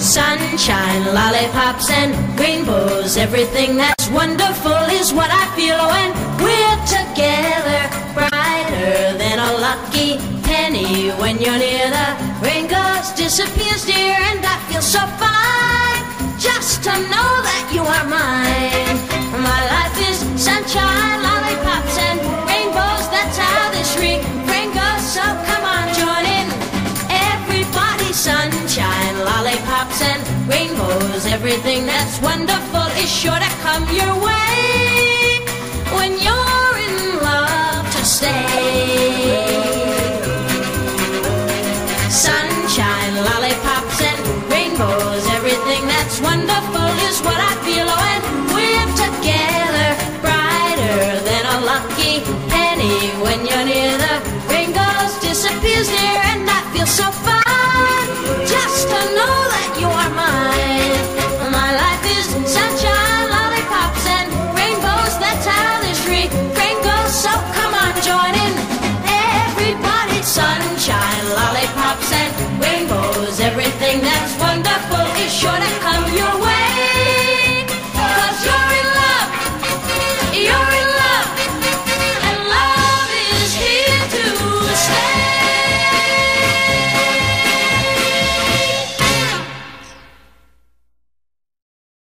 Sunshine, lollipops, and rainbows. Everything that's wonderful is what I feel when we're together. Brighter than a lucky penny when you're near. The rain goes, disappears, dear, and I feel so fine just to know that you are mine. My life is sunshine, lollipops, and rainbows. That's how this refrain goes. So come on, join in. Everybody, sunshine, lollipops, and rainbows. Everything that's wonderful is sure to come your way when you're in love to stay. Sunshine, lollipops, and rainbows. Everything that's wonderful is what I feel when we're together. Brighter than a lucky penny when you're near. The rain goes, disappears, dear, and I feel so fine